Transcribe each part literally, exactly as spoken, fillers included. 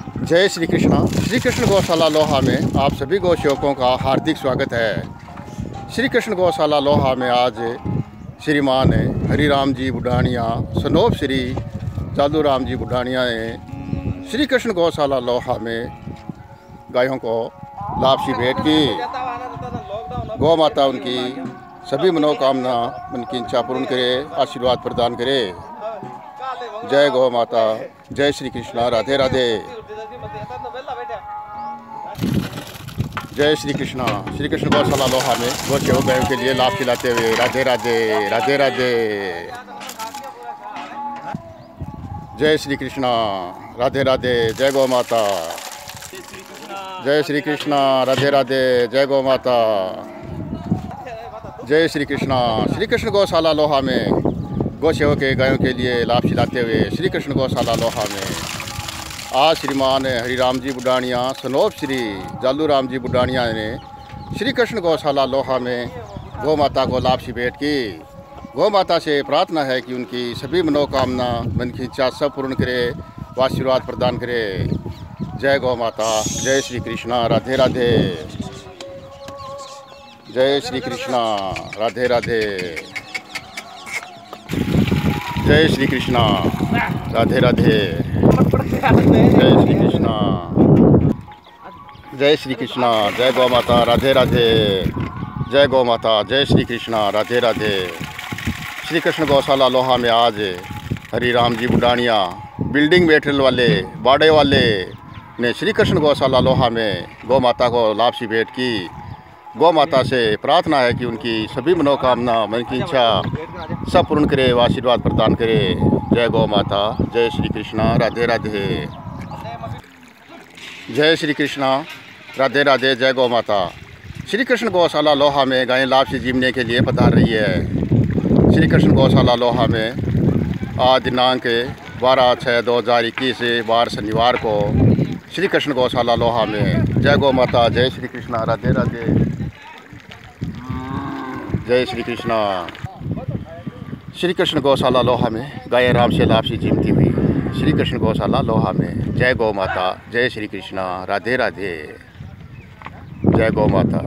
जय श्री कृष्णा। श्री कृष्ण गौशाला लोहा में आप सभी गौ सेवकों का हार्दिक स्वागत है। श्री कृष्ण गौशाला लोहा में आज श्रीमान हरिराम जी बुढ़ानिया सनोप श्री जादू राम जी बुढ़ानिया ने श्री कृष्ण गौशाला लोहा में गायों को लापसी भेंट की। गौ माता उनकी सभी मनोकामना मन की इच्छा पूर्ण करे, आशीर्वाद प्रदान करे। जय गौ माता, जय श्री कृष्णा, राधे राधे। जय श्री कृष्णा। श्री कृष्ण गौशाला लोहा में गौ सेवक गायों के लिए लाभ खिलाते हुए राधे राधे, राधे राधे। जय श्री कृष्णा, राधे राधे, जय गौ माता। जय श्री कृष्णा, राधे राधे, जय गौ माता। जय श्री कृष्णा। श्री कृष्ण गौशाला लोहा में गौ सेवक के गायों के लिए लाभ खिलाते हुए श्री कृष्ण गौशाला लोहा में आज श्रीमान हरिराम जी बुढ़ानिया सनोप श्री जादू राम जी बुढ़ानिया ने श्री कृष्ण गौशाला लोहा में गौ माता को लापसी भेंट की। गौ माता से प्रार्थना है कि उनकी सभी मनोकामना मन की इच्छा सब पूर्ण करे, व आशीर्वाद प्रदान करे। जय गौ माता, जय श्री कृष्णा, राधे राधे। जय श्री कृष्णा, राधे राधे। जय श्री कृष्णा, राधे राधे। जय श्री कृष्णा, जय श्री कृष्णा, जय गौ माता, राधे राधे। जय गौ माता, जय श्री कृष्णा, राधे राधे। श्री कृष्ण गौशाला लोहा में आज हरिराम जी बुढ़ानिया बिल्डिंग मेटेरियल वाले बाड़े वाले ने श्री कृष्ण गौशाला लोहा में गौ माता को लापसी भेंट की। गौ माता से प्रार्थना है कि उनकी सभी मनोकामना मन की इच्छा सब पूर्ण करे, व आशीर्वाद प्रदान करे। जय गौ माता, जय श्री कृष्णा, राधे राधे। जय श्री कृष्णा, राधे राधे, जय गौ माता। श्री कृष्ण गौशाला लोहा में गायें लापसी जीवने के लिए पधार रही है। श्री कृष्ण गौशाला लोहा में आज दिनांक बारह छः दो हज़ार इक्कीस बार शनिवार को श्री कृष्ण गौशाला लोहा में जय गौ माता, जय श्री कृष्णा, राधे राधे। जय श्री कृष्णा। श्री कृष्ण गौशाला लोहा में गाय आराम से लापसी जीवती हुई श्री कृष्ण गौशाला लोहा में जय गौ माता, जय श्री कृष्णा, राधे राधे। जय गौ माता,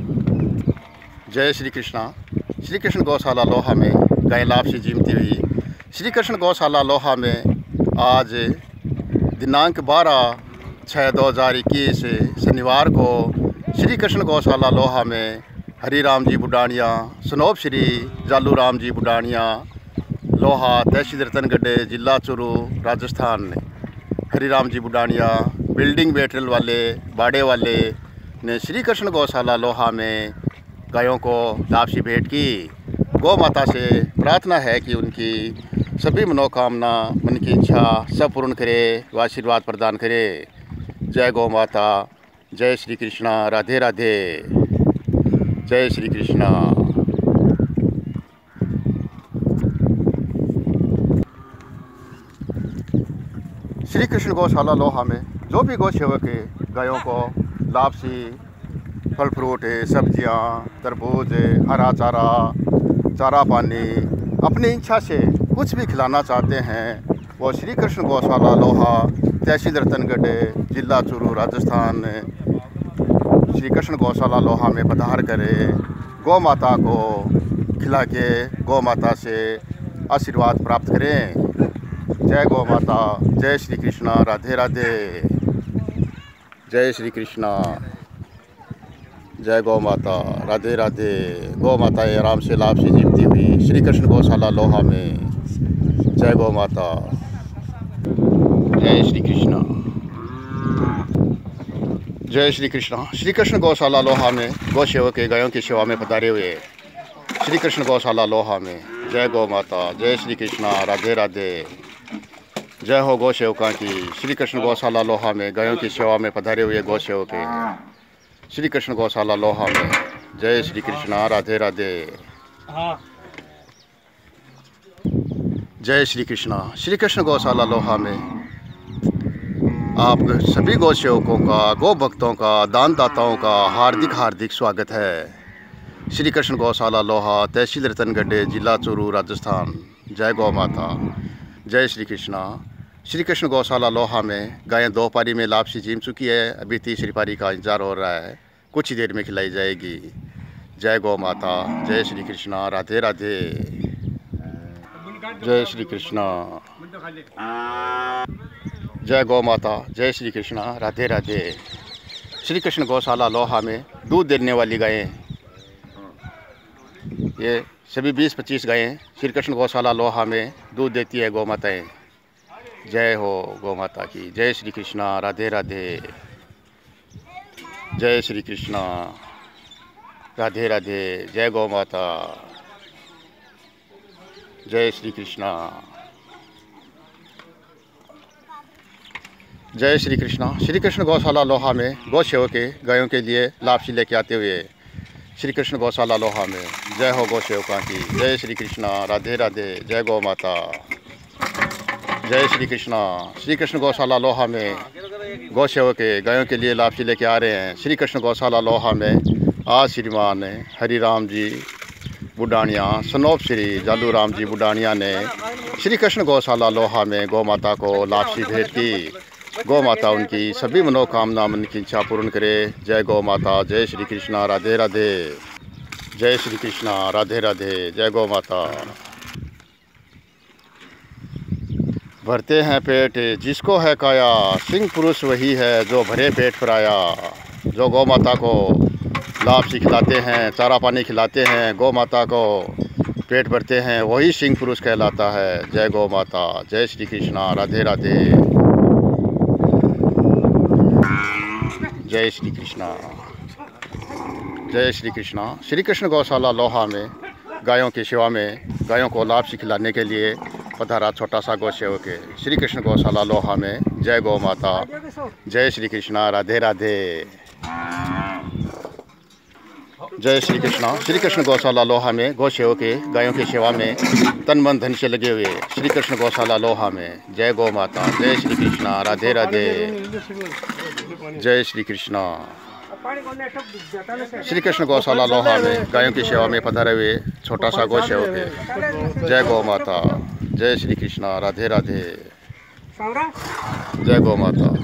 जय श्री कृष्णा। श्री कृष्ण गौशाला लोहा में गाय लापसी जीवती हुई श्री कृष्ण गौशाला लोहा में आज दिनांक बारह छः दो हज़ार इक्कीस शनिवार को श्री कृष्ण गौशाला लोहा में हरिराम जी बुढ़ानिया सनोप श्री जादू राम जी बुढ़ानिया लोहा तहसील रतनगढ़ जिला चूरू राजस्थान हरिराम जी बुढ़ानिया बिल्डिंग मेटेरियल वाले बाड़े वाले ने श्री कृष्ण गौशाला लोहा में गायों को लापसी भेंट की। गौ माता से प्रार्थना है कि उनकी सभी मनोकामना मन की इच्छा सब पूर्ण करे, व आशीर्वाद प्रदान करे। जय गौ माता, जय श्री कृष्णा, राधे राधे। जय श्री कृष्णा। श्री कृष्ण गौशाला लोहा में जो भी गौ सेवक गायों को लापसी फल फ्रूट सब्जियां तरबूज हरा चारा चारा पानी अपनी इच्छा से कुछ भी खिलाना चाहते हैं वो श्री कृष्ण गौशाला लोहा तहसील रतनगढ़ जिला चूरू राजस्थान श्री कृष्ण गौशाला लोहा में पधार करे गौ माता को खिला के गौ माता से आशीर्वाद प्राप्त करें। जय गौ माता, जय श्री कृष्णा, राधे राधे। जय श्री कृष्णा, जय गौ माता, राधे राधे। गौ माता आराम से लापसी जीवती हुई श्री कृष्ण गौशाला लोहा में जय गौ माता। जय श्री कृष्णा, जय श्री कृष्णा। श्री कृष्ण गौशाला लोहा में गौ सेवक के गायों की सेवा में पधारे हुए श्री कृष्ण गौशाला लोहा में जय गौ माता, जय श्री कृष्णा, राधे राधे। जय हो गौ सेवका की। श्री कृष्ण गौशाला लोहा में गायों की सेवा में पधारे हुए गौ सेवक के श्री कृष्ण गौशाला लोहा में जय श्री कृष्णा, राधे राधे। जय श्री कृष्णा। श्री कृष्ण गौशाला लोहा में आप सभी गौ सेवकों का, गौ भक्तों का, दान दाताओं का हार्दिक हार्दिक स्वागत है। श्री कृष्ण गौशाला लोहा तहसील रतनगढ़ जिला चूरू राजस्थान। जय गौ माता, जय श्री कृष्णा, श्री कृष्ण गौशाला लोहा में गायें दो पारी में लापसी जीम चुकी है। अभी तीसरी पारी का इंतजार हो रहा है, कुछ ही देर में खिलाई जाएगी। जय गौ माता, जय श्री कृष्णा, राधे राधे। जय श्री कृष्णा, जय गौ माता, जय श्री कृष्णा, राधे राधे। श्री कृष्ण गौशाला लोहा में दूध देने वाली गायें, ये सभी बीस पच्चीस गायें श्री कृष्ण गौशाला लोहा में दूध देती है गौ माताएँ। जय हो गौ माता की, जय श्री कृष्णा, राधे राधे। जय श्री कृष्णा, राधे राधे। जय गौ माता, जय श्री कृष्णा, जय श्री कृष्णा। श्री कृष्ण गौशाला लोहा में गौ सेवक के गायों के लिए लापसी लेके आते हुए श्री कृष्ण गौशाला लोहा में जय हो गौ सेवकों की, जय श्री कृष्णा, राधे राधे। जय गौ माता, जय श्री कृष्णा। श्री कृष्ण गौशाला लोहा में गौ सेवक के गायों के लिए लापसी लेके आ रहे हैं। श्री कृष्ण गौशाला लोहा में आज श्रीमान हरि राम जी बुडानिया, सनोप श्री जालू राम जी बुडानिया ने श्री कृष्ण गौशाला लोहा में गौ माता को लापसी भेंट की। गौ माता उनकी सभी मनोकामना, मन की इच्छा पूर्ण करे। जय गौ माता, जय श्री कृष्णा, राधे राधे। जय श्री कृष्णा, राधे राधे। जय गौ माता। भरते हैं पेट जिसको है काया, सिंह पुरुष वही है जो भरे पेट पर आया। जो गौ माता को लापसी खिलाते हैं, चारा पानी खिलाते हैं, गौ माता को पेट भरते हैं, वही सिंह पुरुष कहलाता है। जय गौ माता, जय श्री कृष्णा, राधे राधे। जय श्री कृष्णा, जय श्री कृष्णा। श्री कृष्ण गौशाला लोहा में गायों की सेवा में गायों को लापसी खिलाने के लिए पधारा छोटा सा गौ सेवक है श्री कृष्ण गौशाला लोहा में। जय गौ माता, जय श्री कृष्णा, राधे राधे। जय श्री कृष्णा। श्री कृष्ण गौशाला लोहा में गौ सेवक के गायों की सेवा में तन मन धन से लगे हुए श्री कृष्ण गौशाला लोहा में। जय गौ माता, जय श्री कृष्णा, राधे राधे। जय श्री कृष्णा। श्री कृष्ण गौशाला लोहा में गायों की सेवा में पधारे हुए छोटा सा गौ सेवक है। जय गौ माता, जय श्री कृष्णा, राधे राधे। जय गौ माता।